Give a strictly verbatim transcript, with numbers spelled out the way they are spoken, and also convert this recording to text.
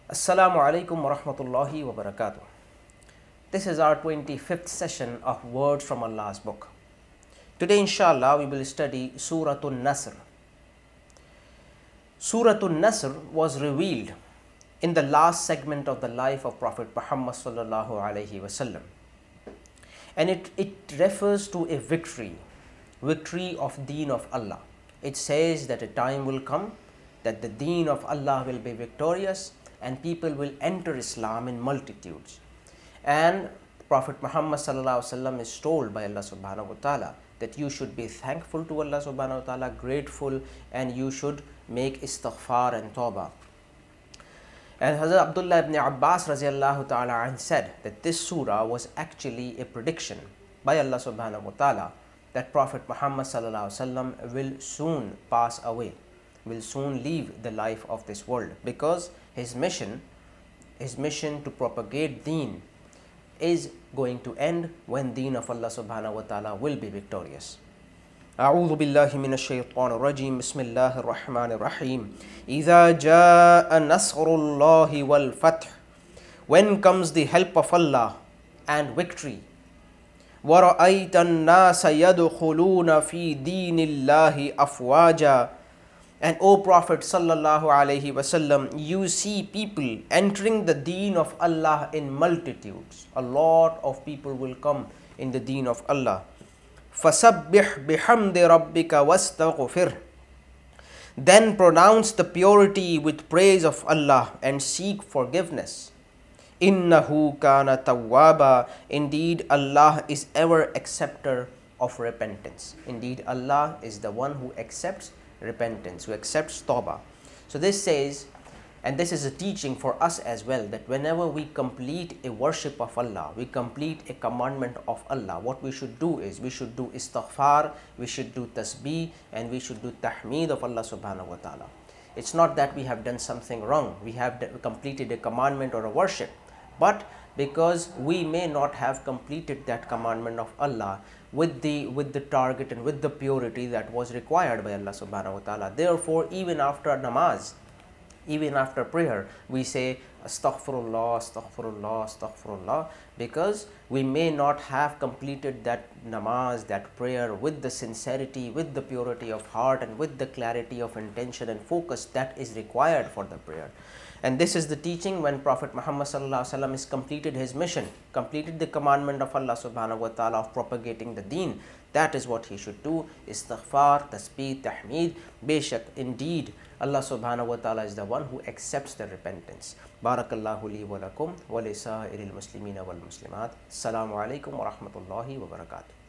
Assalamu alaikum wa rahmatullahi wa barakatuh. This is our twenty-fifth session of Words from Allah's Book. Today, inshallah, we will study Suratul Nasr. Suratul Nasr was revealed in the last segment of the life of Prophet Muhammad sallallahu alaihi wasallam, and it, it refers to a victory, victory of Deen of Allah. It says that a time will come that the Deen of Allah will be victorious and people will enter Islam in multitudes. And Prophet Muhammad sallallahu alaihi wasallam is told by Allah subhanahu wa ta'ala that you should be thankful to Allah subhanahu wa ta'ala, grateful, and you should make istighfar and tawbah. And Hazrat Abdullah ibn Abbas radiallahu ta'ala said that this surah was actually a prediction by Allah subhanahu wa ta'ala that Prophet Muhammad sallallahu alaihi wasallam will soon pass away, will soon leave the life of this world, because his mission, his mission to propagate Deen is going to end when Deen of Allah subhanahu wa ta'ala will be victorious. أعوذ بالله من الشيطان الرجيم بسم الله الرحمن الرحيم إذا جاء نصر الله والفتح. When comes the help of Allah and victory. وَرَأَيْتَ النَّاسَ يَدْخُلُونَ فِي دِينِ اللَّهِ أَفْوَاجًا. And O Prophet sallallahu alaihi wasallam, you see people entering the Deen of Allah in multitudes. A lot of people will come in the Deen of Allah. فَسَبِّحْ بِحَمْدِ رَبِّكَ وَاسْتَغْفِرْ. Then pronounce the purity with praise of Allah and seek forgiveness. إِنَّهُ كَانَ تَوَّابًا. Indeed, Allah is ever acceptor of repentance. Indeed, Allah is the one who accepts repentance, who accepts tawbah. So this says, and this is a teaching for us as well, that whenever we complete a worship of Allah, we complete a commandment of Allah, what we should do is we should do istighfar, we should do tasbih, and we should do tahmeed of Allah subhanahu wa ta'ala. It's not that we have done something wrong, we have completed a commandment or a worship, but because we may not have completed that commandment of Allah with the with the target and with the purity that was required by Allah subhanahu wa ta'ala. Therefore, even after namaz, even after prayer, we say astaghfirullah, astaghfirullah, astaghfirullah, because we may not have completed that namaz, that prayer with the sincerity, with the purity of heart, and with the clarity of intention and focus that is required for the prayer. And this is the teaching when Prophet Muhammad sallallahu alaihi wasallam has completed his mission, completed the commandment of Allah subhanahu wa ta'ala of propagating the Deen. That is what he should do. Istighfar, tasbih, tahmeed. Beshak, indeed, Allah subhanahu wa ta'ala is the one who accepts the repentance. Barakallahu li wa lakum wa li sa'iril muslimina wal muslimat. Assalamu alaikum wa rahmatullahi wa barakatuh.